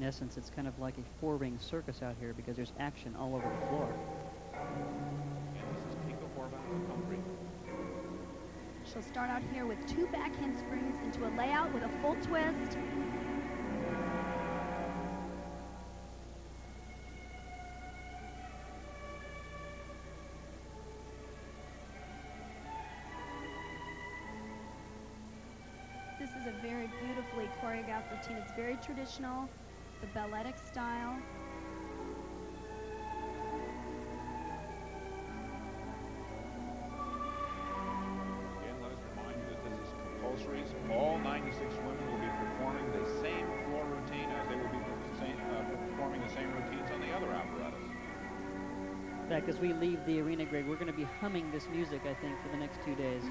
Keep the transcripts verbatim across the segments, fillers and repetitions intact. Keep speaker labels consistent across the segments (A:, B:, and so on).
A: essence, it's kind of like a four-ring circus out here because there's action all over the floor.
B: And this is Kika Horvath in Hungary.
C: She'll start out here with two back handsprings into a layout with a full twist. This is a very beautifully choreographed routine. It's very traditional, the balletic style.
B: Again, let us remind you that this is compulsory. So all ninety-six women will be performing the same floor routine as they will be the same, uh, performing the same routines on the other apparatus.
A: In fact, as we leave the arena, Greg, we're going to be humming this music, I think, for the next two days.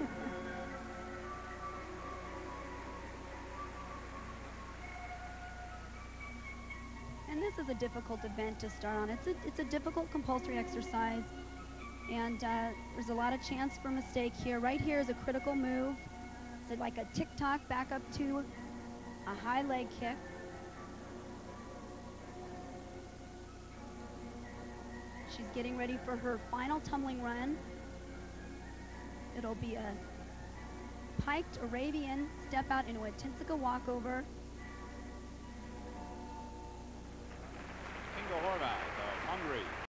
C: And this is a difficult event to start on. It's a, it's a difficult compulsory exercise, and uh, there's a lot of chance for mistake here. Right here is a critical move. It's like a tick-tock back up to a high leg kick. She's getting ready for her final tumbling run. It'll be a piked Arabian step out into a Tensica walkover.